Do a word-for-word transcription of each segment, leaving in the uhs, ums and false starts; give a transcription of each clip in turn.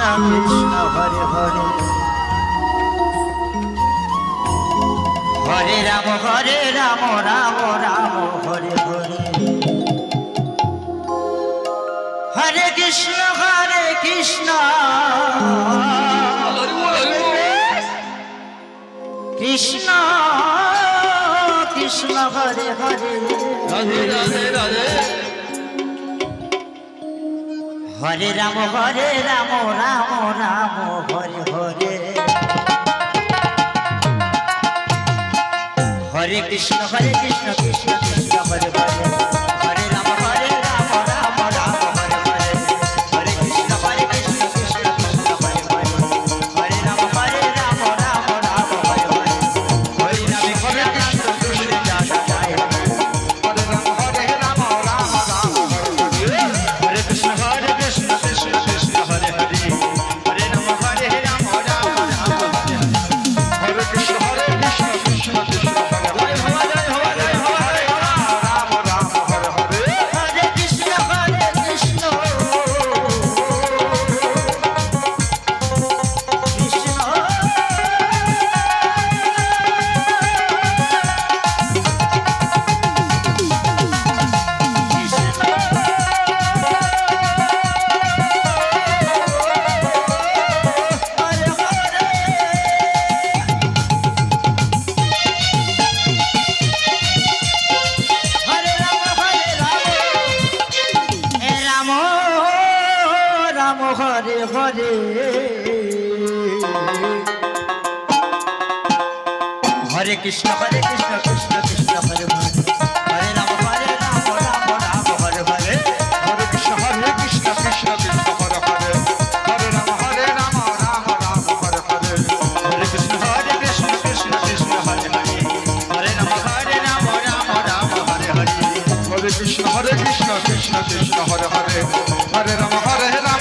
Krishna Hare Hare Hare Ram Hare Ram Ram Ram Hare Hare Hare Krishna Hare Krishna Krishna Krishna Hare Hare Radhe Radhe Radhe Hare Ram Hare Ram Ram Ram Hare Hare Hare Krishna Hare Krishna Krishna Krishna Hare Hare Hare Ram Hare Ram Ram Ram Hare Hare Hare Krishna Hare Krishna Krishna Krishna Hare Hare Hare Ram Hare Ram Ram Ram Hare Hare Hare Ram Hare Krishna Krishna Das Joy Hare Ram Hare Ram Ram Ram Hare Hare Hare Krishna Hare Krishna Krishna Krishna Hare Hare Hare Ram Hare Ram Ram Ram Hare Hare Krishna Hare Krishna Krishna Krishna Hare Hare Hare Krishna Hare Krishna Krishna Krishna Hare Hare Hare Ram Hare Ram Ram Ram Hare Hare Hare Krishna Hare Krishna Krishna Krishna Hare Hare Hare Ram Hare Ram Ram Ram Hare Hare Hare Krishna Hare Krishna Krishna Krishna Hare Hare Hare Ram Hare Ram Ram Ram Hare Hare Hare Krishna Hare Krishna Krishna Krishna Hare Hare Hare Ram Hare Ram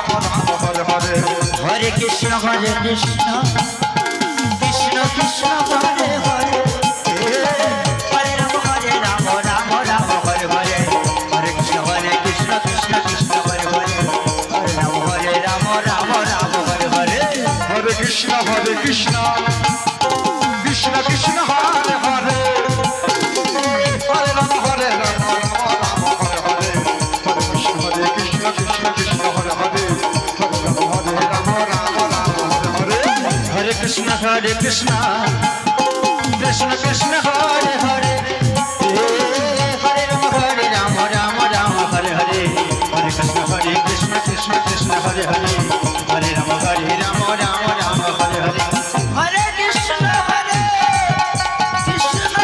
Hare Krishna Hare Krishna Krishna Krishna Hare Hare Hare Ram Hare Ram Ram Ram Hare Hare Hare Krishna Hare Krishna Krishna Krishna Hare Hare Hare Ram Hare Ram Ram Ram Hare Hare Hare Krishna Hare Krishna Krishna Krishna Hare Hare Hare Ram Hare Ram Ram Ram Hare Hare Hare Krishna Hare Krishna Krishna Krishna Hare Hare Hare Krishna, Hare Krishna, Krishna Krishna, Hare Hare, Hare Rama, Hare Rama, Rama Rama, Hare Hare, Hare Krishna, Hare Krishna, Krishna Krishna, Hare Hare, Hare Rama, Hare Rama, Rama Rama, Hare Hare, Hare Krishna, Hare Krishna.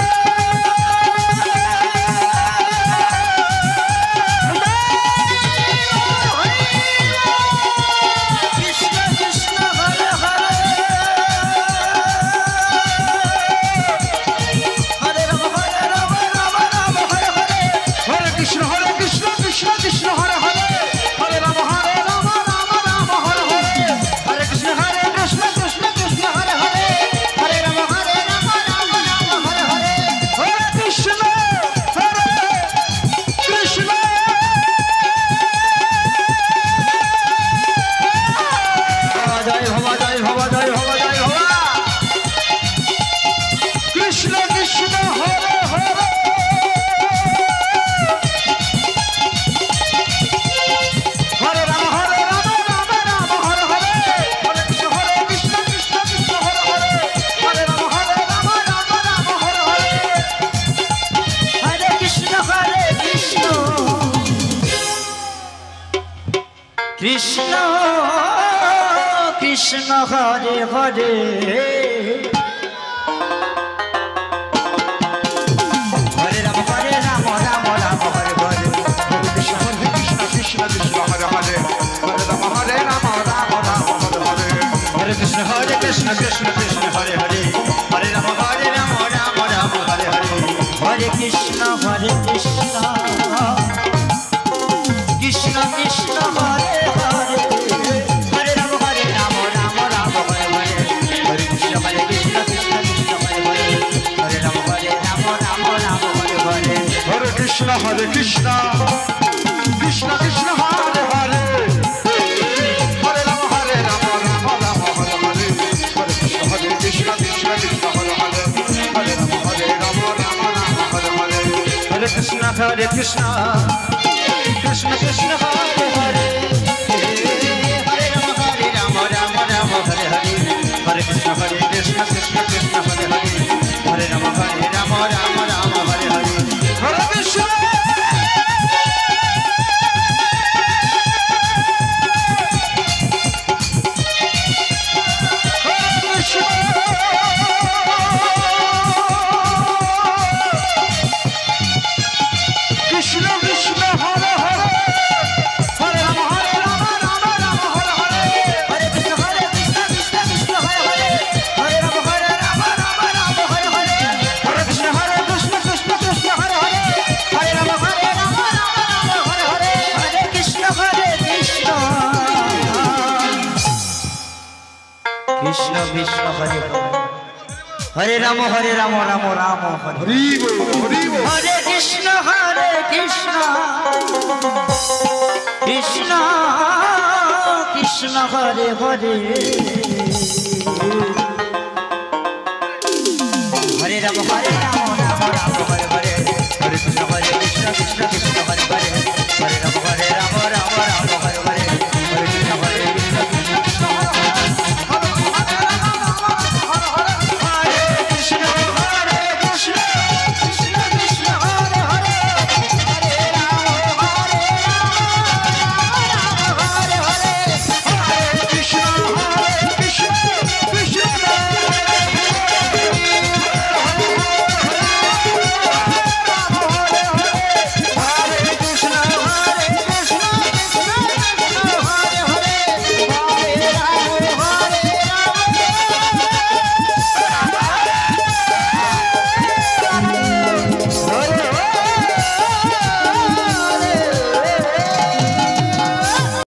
Krishna Krishna Hare Hare Hare Rama Hare Rama Rama Rama Hare Hare Hare Krishna Hare Krishna Krishna Krishna Hare Hare Hare Rama Hare Rama Rama Rama Hare Hare Hare Krishna Hare Krishna Krishna Krishna Hare Hare Hare Rama Hare Rama Rama Rama Hare Hare Hare Krishna Hare Krishna Krishna Krishna Hare Hare Hare Rama Hare Rama Rama Rama Hare Hare Hare Krishna Hare Krishna Krishna Krishna Hare Hare Hare Rama Hare Rama Rama Rama Hare Hare Hare Krishna Hare Krishna Krishna Krishna Hare Hare Hare Hare Krishna, Hare Krishna, Krishna Krishna, Hare Hare, Hare Rama, Hare Rama, Rama Rama, Hare Hare, Hare Krishna, Hare Krishna, Krishna Krishna, Hare Hare, Hare Rama, Hare Rama, Rama Rama, Hare Hare, Hare Krishna. Krishna Krishna Hare Hare Hare Rama Hare Rama Rama Rama Hare Hare Hare Krishna Hare Krishna Krishna Krishna Hare Hare Hare Rama Hare Rama Rama Rama Hare Hare Hare Krishna Hare Krishna Krishna Krishna